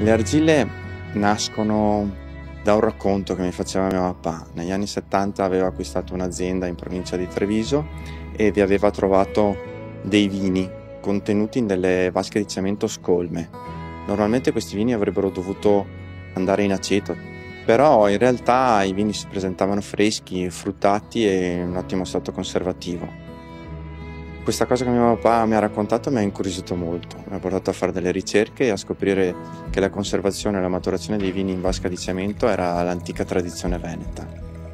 Le argille nascono da un racconto che mi faceva mio papà. Negli anni 70 aveva acquistato un'azienda in provincia di Treviso e vi aveva trovato dei vini contenuti in delle vasche di cemento scolme. Normalmente questi vini avrebbero dovuto andare in aceto, però in realtà i vini si presentavano freschi, fruttati e in ottimo stato conservativo. Questa cosa che mio papà mi ha raccontato mi ha incuriosito molto, mi ha portato a fare delle ricerche e a scoprire che la conservazione e la maturazione dei vini in vasca di cemento era l'antica tradizione veneta.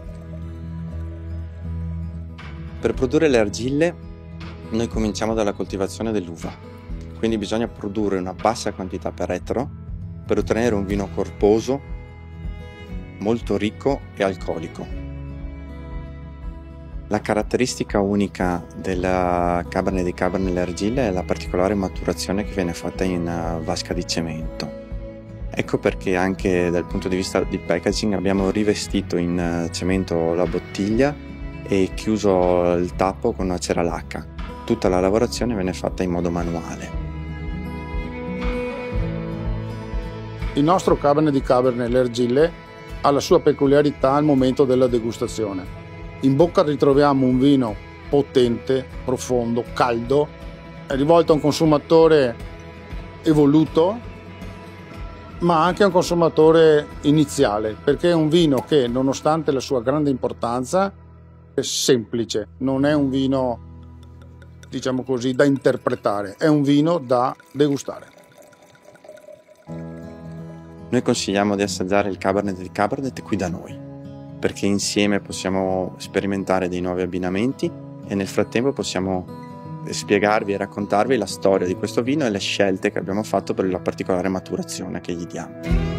Per produrre le argille noi cominciamo dalla coltivazione dell'uva, quindi bisogna produrre una bassa quantità per ettaro per ottenere un vino corposo, molto ricco e alcolico. La caratteristica unica della Cabernet di Cabernet nelle argille è la particolare maturazione che viene fatta in vasca di cemento. Ecco perché anche dal punto di vista di packaging abbiamo rivestito in cemento la bottiglia e chiuso il tappo con una cera lacca. Tutta la lavorazione viene fatta in modo manuale. Il nostro Cabernet di Cabernet nelle argille ha la sua peculiarità al momento della degustazione. In bocca ritroviamo un vino potente, profondo, caldo, è rivolto a un consumatore evoluto, ma anche a un consumatore iniziale, perché è un vino che, nonostante la sua grande importanza, è semplice, non è un vino, diciamo così, da interpretare, è un vino da degustare. Noi consigliamo di assaggiare il Cabernet di Cabernet qui da noi, perché insieme possiamo sperimentare dei nuovi abbinamenti e nel frattempo possiamo spiegarvi e raccontarvi la storia di questo vino e le scelte che abbiamo fatto per la particolare maturazione che gli diamo.